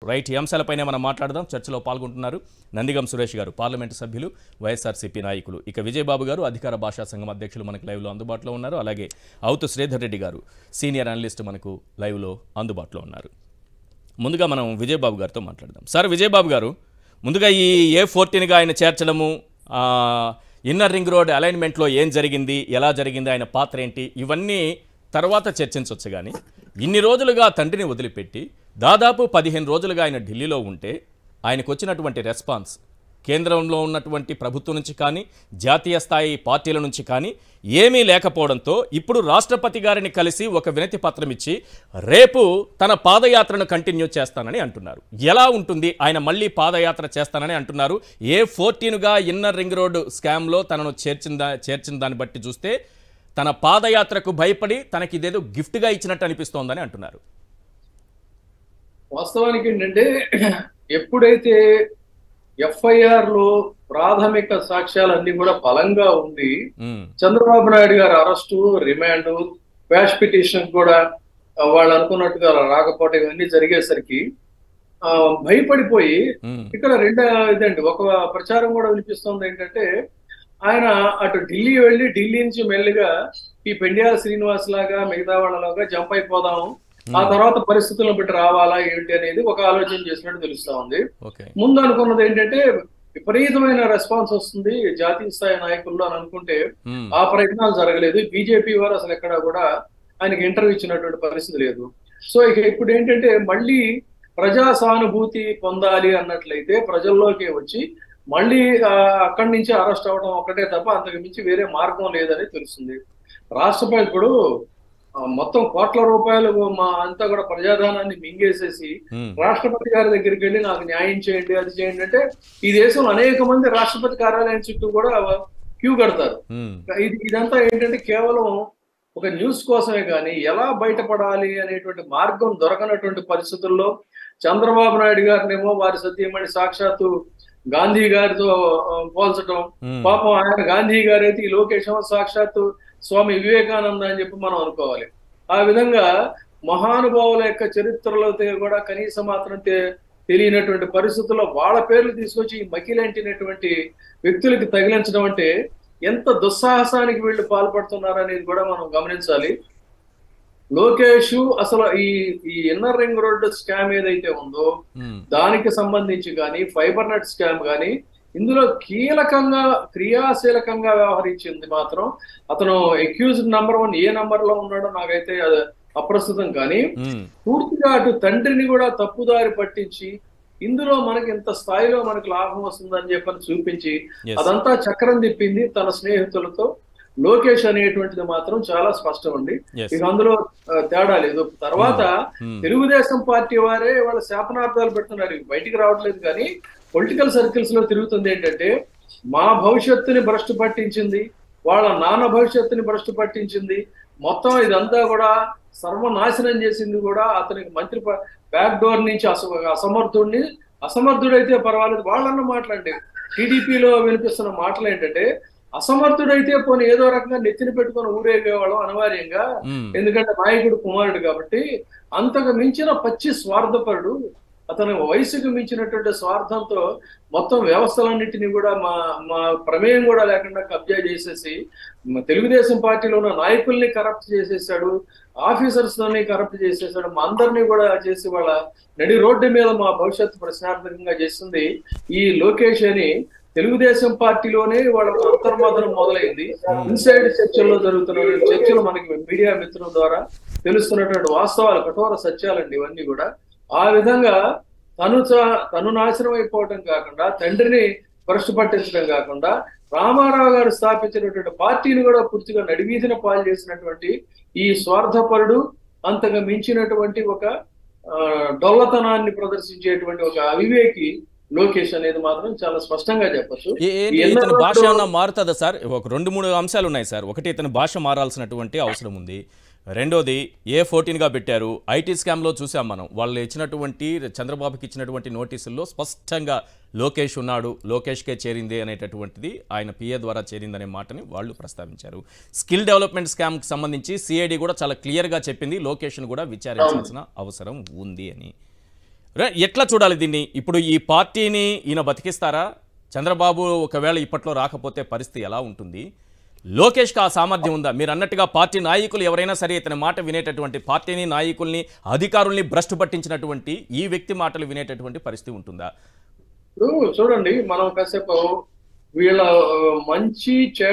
Right, ఈ అంశాలపైనే మనం మాట్లాడదాం. చర్చలో పాల్గొంటున్నారు నందిగం సురేష్ గారు, పార్లమెంటు సభ్యులు, వైఎస్ఆర్సీపీ నాయకులు. ఇక విజయబాబు గారు, అధికార భాషా సంఘం అధ్యక్షులు, మనకు లైవ్లో అందుబాటులో ఉన్నారు. అలాగే అవుతు శ్రీధర్ రెడ్డి గారు, సీనియర్ అనలిస్ట్, మనకు లైవ్లో అందుబాటులో ఉన్నారు. ముందుగా మనం విజయబాబు గారితో మాట్లాడదాం. సార్ విజయబాబు గారు, ముందుగా ఈ A14గా ఆయన చేర్చడము, ఇన్నర్ రింగ్ రోడ్ అలైన్మెంట్లో ఏం జరిగింది, ఎలా జరిగింది, ఆయన పాత్ర ఏంటి, ఇవన్నీ తర్వాత చర్చించవచ్చు. కానీ ఇన్ని రోజులుగా తండ్రిని వదిలిపెట్టి దాదాపు 15 రోజులుగా ఆయన ఢిల్లీలో ఉంటే ఆయనకు వచ్చినటువంటి రెస్పాన్స్ కేంద్రంలో ఉన్నటువంటి ప్రభుత్వం నుంచి కానీ జాతీయ స్థాయి పార్టీల నుంచి కానీ ఏమీ లేకపోవడంతో ఇప్పుడు రాష్ట్రపతి గారిని కలిసి ఒక వినతి పత్రం ఇచ్చి రేపు తన పాదయాత్రను కంటిన్యూ చేస్తానని అంటున్నారు. ఎలా ఉంటుంది? ఆయన మళ్ళీ పాదయాత్ర చేస్తానని అంటున్నారు. A14గా ఇన్నర్ రింగ్ రోడ్ స్కామ్లో తనను చేర్చిన దాన్ని బట్టి చూస్తే తన పాదయాత్రకు భయపడి తనకి ఇదేదో గిఫ్ట్గా ఇచ్చినట్టు అనిపిస్తోందని అంటున్నారు. వాస్తవానికి ఏంటంటే ఎప్పుడైతే ఎఫ్ఐఆర్ లో ప్రాథమిక సాక్ష్యాలన్నీ కూడా బలంగా ఉంది, చంద్రబాబు నాయుడు గారి అరెస్టు, రిమాండ్, క్వాష్ పిటిషన్ కూడా వాళ్ళు అనుకున్నట్టుగా రాకపోవడం ఇవన్నీ జరిగేసరికి భయపడిపోయి ఇక్కడ ఇదండి ఒక ప్రచారం కూడా వినిపిస్తుంది. ఏంటంటే ఆయన అటు ఢిల్లీ వెళ్ళి ఢిల్లీ నుంచి మెల్లిగా ఈ పెండ్యాల శ్రీనివాస్ లాగా మిగతా వాళ్ళలాగా జంప్ అయిపోదాం, ఆ తర్వాత పరిస్థితులను బట్టి రావాలా ఏంటి అనేది ఒక ఆలోచన చేసినట్టు తెలుస్తా ఉంది. ముందు అనుకున్నది ఏంటంటే విపరీతమైన రెస్పాన్స్ వస్తుంది జాతీయ స్థాయి నాయకుల్లో అని అనుకుంటే ఆ ప్రయత్నాలు జరగలేదు. బీజేపీ వారు అసలు ఎక్కడ కూడా ఆయనకి ఇంటర్వ్యూ ఇచ్చినటువంటి పరిస్థితి లేదు. సో ఇక ఇప్పుడు ఏంటంటే మళ్ళీ ప్రజా సానుభూతి పొందాలి అన్నట్లయితే ప్రజల్లోకి వచ్చి మళ్ళీ అక్కడి నుంచి అరెస్ట్ అవడం ఒకటే తప్ప అంతకు మించి వేరే మార్గం లేదని తెలుస్తుంది. రాష్ట్రపతి ఇప్పుడు మొత్తం కోట్ల రూపాయలు మా అంతా కూడా ప్రజాధనాన్ని మింగేసేసి రాష్ట్రపతి గారి దగ్గరికి వెళ్ళి నాకు న్యాయం చేయండి, అది చేయండి అంటే ఈ దేశంలో అనేక మంది రాష్ట్రపతి కార్యాలయం చుట్టూ కూడా క్యూ కడతారు. ఇదంతా ఏంటంటే కేవలం ఒక న్యూస్ కోసమే కానీ ఎలా బయటపడాలి అనేటువంటి మార్గం దొరకనటువంటి పరిస్థితుల్లో చంద్రబాబు నాయుడు గారినేమో వారి సత్యమణి సాక్షాత్తు గాంధీ గారితో పోల్చడం, పాపం ఆయన గాంధీ గారు అయితే ఈ లోకేష్ సాక్షాత్తు స్వామి వివేకానంద అని చెప్పి మనం అనుకోవాలి. ఆ విధంగా మహానుభావుల యొక్క చరిత్రలో కూడా కనీసం మాత్రం తెలియనటువంటి పరిస్థితుల్లో వాళ్ళ పేర్లు తీసుకొచ్చి ఈ మకిలంటినటువంటి వ్యక్తులకి తగిలించడం అంటే ఎంత దుస్సాహసానికి వీళ్ళు పాల్పడుతున్నారు అనేది కూడా మనం గమనించాలి. లోకేష్ అసలు ఈ ఇన్నర్ రింగ్ రోడ్ స్కామ్ ఏదైతే ఉందో దానికి సంబంధించి కానీ ఫైబర్ నెట్ స్కామ్ కానీ ఇందులో కీలకంగా క్రియాశీలకంగా వ్యవహరించింది మాత్రం అతను అక్యూజ్డ్ నంబర్ 1 ఏ నంబర్ లో ఉన్నాడో నాకైతే అప్రస్తుతం. కానీ పూర్తిగా అటు తండ్రిని కూడా తప్పుదారి పట్టించి ఇందులో మనకి ఇంత స్థాయిలో మనకు లాభం వస్తుందని చెప్పని చూపించి అదంతా చక్రం తిప్పింది తన స్నేహితులతో. లోకేష్ అనేటువంటిది మాత్రం చాలా స్పష్టం అండి, ఇక అందులో తేడా లేదు. తర్వాత తెలుగుదేశం పార్టీ వారే వాళ్ళ శాపనార్థాలు పెడుతున్నారు, బయటికి రావట్లేదు. కానీ పొలిటికల్ సర్కిల్స్ లో తిరుగుతుంది ఏంటంటే మా భవిష్యత్తుని భ్రష్టు పట్టించింది, వాళ్ళ నాన్న భవిష్యత్తుని భ్రష్టు పట్టించింది, మొత్తం ఇదంతా కూడా సర్వనాశనం చేసింది కూడా అతనికి మంత్రి బ్యాక్ డోర్ నుంచి అసమర్థుడైతే పర్వాలేదు వాళ్ళన్న మాటలండి. టీడీపీలో వినిపిస్తున్న మాటలు ఏంటంటే అసమర్థుడైతే పోనీ ఏదో రకంగా నెత్తిని పెట్టుకొని ఊరేగేవాళ్ళం అనివార్యంగా, ఎందుకంటే నాయకుడు కుమారుడు కాబట్టి. అంతకు మించిన పచ్చి స్వార్థపరుడు, అతని వయసుకు మించినటువంటి స్వార్థంతో మొత్తం వ్యవస్థలన్నింటినీ కూడా మా ప్రమేయం కూడా లేకుండా కబ్జా చేసేసి తెలుగుదేశం పార్టీలో ఉన్న నాయకుల్ని కరప్ట్ చేసేసాడు, ఆఫీసర్స్ తోని కరప్ట్ చేసేసాడు, మా అందరినీ కూడా చేసి వాళ్ళ నడి రోడ్డు మీద మా భవిష్యత్తు ప్రశ్నార్థకంగా చేస్తుంది ఈ లోకేష్ అని తెలుగుదేశం పార్టీలోనే వాళ్ళకు అంతర్మదనం మొదలైంది. ఇన్సైడ్ చర్చల్లో జరుగుతున్న చర్చలు మనకి మీడియా మిత్రుల ద్వారా తెలుస్తున్నటువంటి వాస్తవాలు, కఠోర సత్యాలండి ఇవన్నీ కూడా. ఆ విధంగా తను నాశనం అయిపోవటం కాకుండా తండ్రిని భ్రష్టు పట్టించడం కాకుండా రామారావు గారు స్థాపించినటువంటి పార్టీని కూడా పూర్తిగా నడివీధిన పాలు చేసినటువంటి ఈ స్వార్థపరుడు, అంతగా మించినటువంటి ఒక డొల్లతనాన్ని ప్రదర్శించేటువంటి ఒక అవివేకి లోకేష్ అనేది మాత్రం చాలా స్పష్టంగా చెప్పచ్చు. ఇతని భాష ఏమన్నా మారుతుందా సార్? ఒక 2-3 అంశాలు ఉన్నాయి సార్. ఒకటి, ఇతని భాష మారాల్సినటువంటి అవసరం ఉంది. రెండోది, A14గా పెట్టారు. ఐటీ స్కామ్లో చూసాం మనం, వాళ్ళు ఇచ్చినటువంటి చంద్రబాబుకి ఇచ్చినటువంటి నోటీసుల్లో స్పష్టంగా లోకేష్ ఉన్నాడు, లోకేష్కే చేరింది అనేటటువంటిది, ఆయన పిఏ ద్వారా చేరిందనే మాటని వాళ్ళు ప్రస్తావించారు. స్కిల్ డెవలప్మెంట్ స్కామ్కి సంబంధించి సిఐడి కూడా చాలా క్లియర్గా చెప్పింది లోకేష్ను కూడా విచారించాల్సిన అవసరం ఉంది అని. ఎట్లా చూడాలి దీన్ని? ఇప్పుడు ఈ పార్టీని ఈయన బతికిస్తారా? చంద్రబాబు ఒకవేళ ఇప్పట్లో రాకపోతే పరిస్థితి ఎలా ఉంటుంది? లోకేష్కి ఆ సామర్థ్యం ఉందా? మీరు అన్నట్టుగా పార్టీ నాయకులు ఎవరైనా సరే ఇతని మాట వినేటటువంటి, పార్టీని, నాయకుల్ని, అధికారుల్ని భ్రష్టు పట్టించినటువంటి ఈ వ్యక్తి మాటలు వినేటటువంటి పరిస్థితి ఉంటుందా? ఇప్పుడు చూడండి, మనం కాసేపు వీళ్ళ మంచి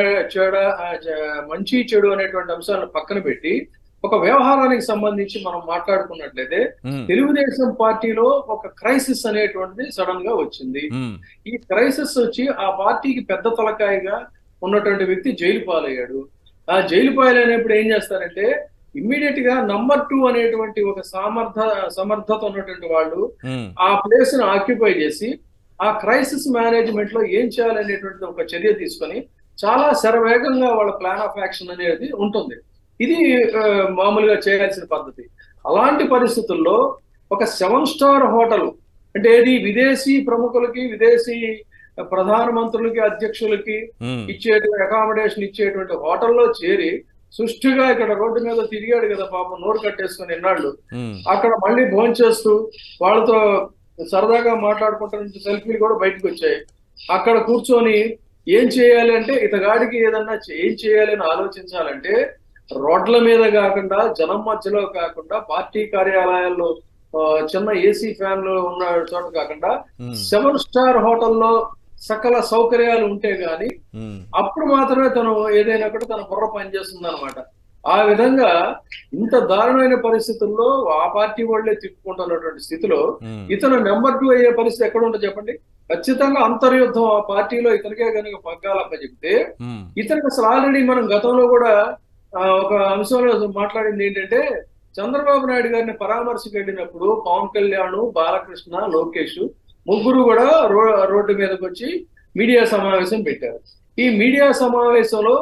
మంచి చెడు అనేటువంటి అంశాలను పక్కన పెట్టి ఒక వ్యవహారానికి సంబంధించి మనం మాట్లాడుకున్నట్లయితే తెలుగుదేశం పార్టీలో ఒక క్రైసిస్ అనేటువంటిది సడన్ గా వచ్చింది. ఈ క్రైసిస్ వచ్చి ఆ పార్టీకి పెద్ద తలకాయగా ఉన్నటువంటి వ్యక్తి జైలు పాలయ్యాడు. ఆ జైలు పాలైనప్పుడు ఏం చేస్తారంటే ఇమ్మీడియట్ గా నంబర్ 2 అనేటువంటి ఒక సమర్థత ఉన్నటువంటి వాళ్ళు ఆ ప్లేస్ ను ఆక్యుపై చేసి ఆ క్రైసిస్ మేనేజ్మెంట్ లో ఏం చేయాలనేటువంటి ఒక చర్య తీసుకొని చాలా శరవేగంగా వాళ్ళ ప్లాన్ ఆఫ్ యాక్షన్ అనేది ఉంటుంది. ఇది మామూలుగా చేయాల్సిన పద్ధతి. అలాంటి పరిస్థితుల్లో ఒక 7 స్టార్ హోటల్ అంటే ఏది విదేశీ ప్రముఖులకి, విదేశీ ప్రధానమంత్రులకి, అధ్యక్షులకి ఇచ్చేటువంటి అకామిడేషన్ ఇచ్చేటువంటి హోటల్లో చేరి సుష్టిగా ఇక్కడ రోడ్డు మీద తిరిగాడు కదా పాపం, నోరు కట్టేసుకుని ఎన్నాళ్ళు. అక్కడ మళ్ళీ భోంచేస్తూ వాళ్ళతో సరదాగా మాట్లాడుకుంటున్న సెల్ఫీలు కూడా బయటకు వచ్చాయి. అక్కడ కూర్చొని ఏం చేయాలి అంటే ఇతగాడికి ఏదన్నా ఏం చేయాలి అని ఆలోచించాలంటే రోడ్ల మీద కాకుండా, జనం మధ్యలో కాకుండా, పార్టీ కార్యాలయాల్లో చిన్న ఏసీ ఫ్యాన్లు ఉన్న చోట కాకుండా 7 స్టార్ హోటల్లో సకల సౌకర్యాలు ఉంటే గాని అప్పుడు మాత్రమే తను ఏదైనా కూడా తన బుర్ర పనిచేస్తుంది అనమాట. ఆ విధంగా ఇంత దారుణమైన పరిస్థితుల్లో ఆ పార్టీ వాళ్లే తిప్పుకుంటున్నటువంటి స్థితిలో ఇతను నెంబర్ 2 అయ్యే పరిస్థితి ఎక్కడ ఉంటుందో చెప్పండి? ఖచ్చితంగా అంతర్యుద్ధం ఆ పార్టీలో ఇతనికే కనుక పగ్గాలప్ప చెప్తే ఇతనికి అసలు ఆల్రెడీ మనం గతంలో కూడా ఒక అంశంలో మాట్లాడింది ఏంటంటే చంద్రబాబు నాయుడు గారిని పరామర్శకు వెళ్ళినప్పుడు పవన్ కళ్యాణ్, బాలకృష్ణ, లోకేష్ ముగ్గురు కూడా రోడ్డు మీదకి వచ్చి మీడియా సమావేశం పెట్టారు. ఈ మీడియా సమావేశంలో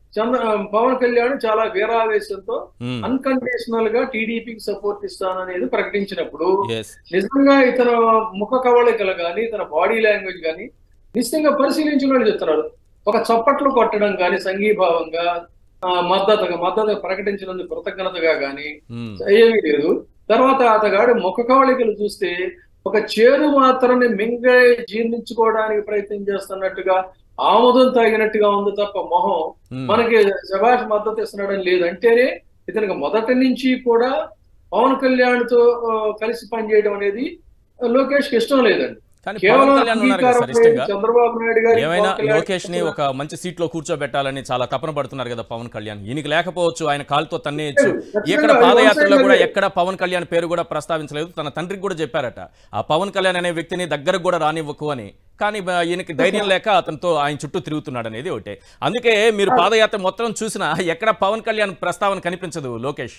పవన్ కళ్యాణ్ చాలా వీరావేశంతో అన్కండిషనల్ గా టీడీపీకి సపోర్ట్ ఇస్తాననేది ప్రకటించినప్పుడు నిజంగా ఇతను ముఖ కవళికలు కానీ, ఇతన బాడీ లాంగ్వేజ్ కానీ నిశ్చితంగా పరిశీలించిన వాళ్ళు చెప్తున్నారు. ఒక చప్పట్లు కొట్టడం కానీ, సంఘీభావంగా మద్దతు ప్రకటించినందుకు కృతజ్ఞతగా కానీ ఏమీ లేదు. తర్వాత అతగాడి ముఖ కవళికలు చూస్తే ఒక చేరు మాత్రాన్ని మింగే జీర్ణించుకోవడానికి ప్రయత్నం చేస్తున్నట్టుగా, ఆమోదం తాగినట్టుగా ఉంది తప్ప మొహం మనకి శభాష్ మద్దతు ఇస్తున్నాడని లేదు. అంటేనే ఇతనికి మొదటి నుంచి కూడా పవన్ కళ్యాణ్ తో కలిసి పనిచేయడం అనేది లోకేష్ కి ఇష్టం లేదండి. చంద్రబాబు నాయుడు గారు ఏమైనా లోకేష్ ని ఒక మంచి సీట్ లో కూర్చోబెట్టాలని చాలా తపన పడుతున్నారు కదా పవన్ కళ్యాణ్. ఈయనకి లేకపోవచ్చు, ఆయన కాలుతో తన్నేయచ్చు. ఎక్కడ పాదయాత్రలో కూడా ఎక్కడ పవన్ కళ్యాణ్ పేరు కూడా ప్రస్తావించలేదు. తన తండ్రికి కూడా చెప్పారట ఆ పవన్ కళ్యాణ్ అనే వ్యక్తిని దగ్గరకు కూడా రానివ్వకు అని. కానీ ఈయనకి ధైర్యం లేక అతనితో ఆయన చుట్టూ తిరుగుతున్నాడు అనేది ఒకటే. అందుకే మీరు పాదయాత్ర మొత్తం చూసినా ఎక్కడ పవన్ కళ్యాణ్ ప్రస్తావన కనిపించదు లోకేష్.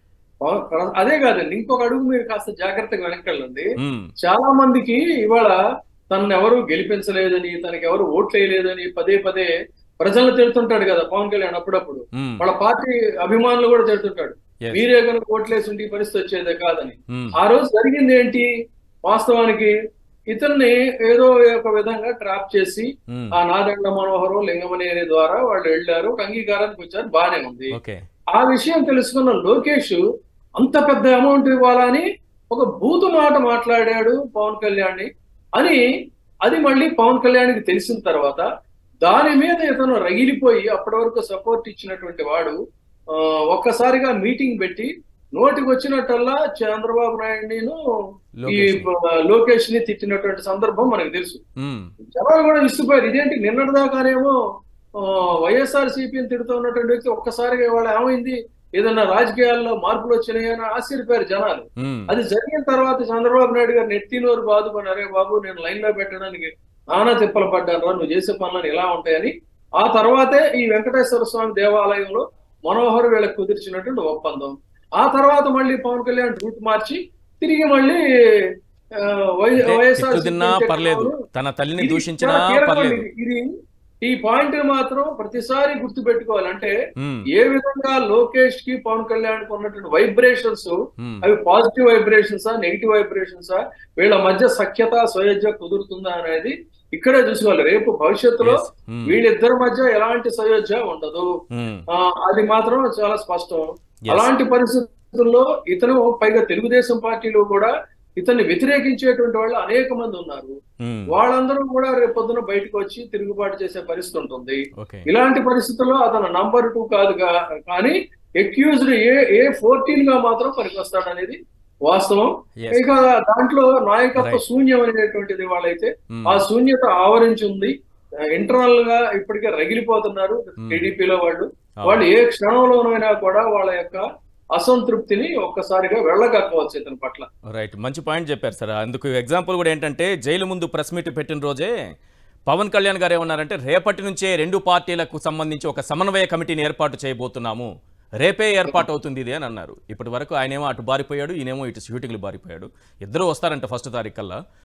అదే కాదండి, ఇంకొక అడుగు మీరు కాస్త జాగ్రత్తగా వెనక్కి. చాలా మందికి ఇవాళ తనను ఎవరు గెలిపించలేదని, తనకి ఎవరు ఓట్లు వేయలేదని పదే పదే ప్రజలను తిడుతుంటాడు కదా పవన్ కళ్యాణ్. అప్పుడప్పుడు వాళ్ళ పార్టీ అభిమానులు కూడా తిడుతుంటాడు, మీరే కనుక ఓట్లేసి ఉంటే పరిస్థితి వచ్చేదే కాదని. ఆ రోజు జరిగింది ఏంటి? వాస్తవానికి ఇతన్ని ఏదో ఒక విధంగా ట్రాప్ చేసి ఆ నాదండ మనోహరం లింగమనేని ద్వారా వాళ్ళు వెళ్ళారు, ఒక అంగీకారానికి వచ్చారు, బానే ఉంది. ఆ విషయం తెలుసుకున్న లోకేష్ అంత పెద్ద అమౌంట్ ఇవ్వాలని ఒక బూతు మాట మాట్లాడాడు పవన్ కళ్యాణ్ అని, అది మళ్ళీ పవన్ కళ్యాణ్కి తెలిసిన తర్వాత దాని మీద ఇతను రగిలిపోయి అప్పటి వరకు సపోర్ట్ ఇచ్చినటువంటి వాడు ఒక్కసారిగా మీటింగ్ పెట్టి నోటికి వచ్చినట్టల్లా చంద్రబాబు నాయుడును ఈ లోకేష్ ని తిట్టినటువంటి సందర్భం మనకు తెలుసు. జనాలు కూడా విసిపోయారు. ఇదేంటి నిన్నటిదాకానేమో వైఎస్ఆర్సీపీని తిడుతూ ఉన్నటువంటి వ్యక్తి ఒక్కసారిగా ఇవాళ ఏమైంది, ఏదన్నా రాజకీయాల్లో మార్పులు వచ్చినాయని ఆశ్చర్యపోయారు జనాలు. అది జరిగిన తర్వాత చంద్రబాబు నాయుడు గారు నెత్తినోరు బాదుకొని, అరే బాబు నేను లైన్ లో పెట్టడానికి నానా తిప్పలు పడ్డాను రా, నువ్వు చేసే పనులను ఇలా ఉంటాయని. ఆ తర్వాతే ఈ వెంకటేశ్వర స్వామి దేవాలయంలో మనోహర్ వీళ్ళకి కుదిర్చినటువంటి ఒప్పందం. ఆ తర్వాత మళ్ళీ పవన్ కళ్యాణ్ రూట్ మార్చి తిరిగి మళ్ళీ వైఎస్ఆర్ తన తల్లిని దూషించినా పర్లేదు. ఇది ఈ పాయింట్ మాత్రం ప్రతిసారి గుర్తు పెట్టుకోవాలంటే ఏ విధంగా లోకేష్ కి పవన్ కళ్యాణ్ కి ఉన్నటువంటి వైబ్రేషన్స్ అవి పాజిటివ్ వైబ్రేషన్సా, నెగిటివ్ వైబ్రేషన్సా, వీళ్ళ మధ్య సఖ్యత సయోధ్య కుదురుతుందా అనేది ఇక్కడే చూసుకోవాలి. రేపు భవిష్యత్తులో వీళ్ళిద్దరి మధ్య ఎలాంటి సయోధ్య ఉండదు, అది మాత్రం చాలా స్పష్టం. అలాంటి పరిస్థితుల్లో ఇతను పైగా తెలుగుదేశం పార్టీలో కూడా ఇతన్ని వ్యతిరేకించేటువంటి వాళ్ళు అనేక మంది ఉన్నారు. వాళ్ళందరూ కూడా రేపు పొద్దున బయటకు వచ్చి తిరుగుబాటు చేసే పరిస్థితి ఉంటుంది. ఇలాంటి పరిస్థితుల్లో అతను నంబర్ 2 కాదు కానీ అక్యూజ్డ్ A14 గా మాత్రం పనికొస్తాడనేది వాస్తవం. ఇక దాంట్లో నాయకత్వ శూన్యం అనేటువంటిది వాళ్ళైతే ఆ శూన్యత ఆవరించి ఉంది. ఇంటర్నల్ గా ఇప్పటికే రగిలిపోతున్నారు టీడీపీలో వాళ్ళు ఏ క్షణంలోనైనా కూడా వాళ్ళ యొక్క అసంతృప్తిని ఒక్కసారిగా వెళ్ళగక్కవచ్చు ఇతని పట్ల. రైట్, మంచి పాయింట్ చెప్పారు సార్. అందుకు ఎగ్జాంపుల్ కూడా ఏంటంటే జైలు ముందు ప్రెస్ మీట్ పెట్టిన రోజే పవన్ కళ్యాణ్ గారు ఏమన్నారంటే రేపటి నుంచే 2 పార్టీలకు సంబంధించి ఒక సమన్వయ కమిటీని ఏర్పాటు చేయబోతున్నాము, రేపే ఏర్పాటు అవుతుంది ఇది అని అన్నారు. ఇప్పటి వరకు ఆయనేమో అటు బారిపోయాడు, ఈయనేమో ఇటు షూటింగ్లు బారిపోయాడు. ఇద్దరు వస్తారంట 1వ తారీఖు కల్లా.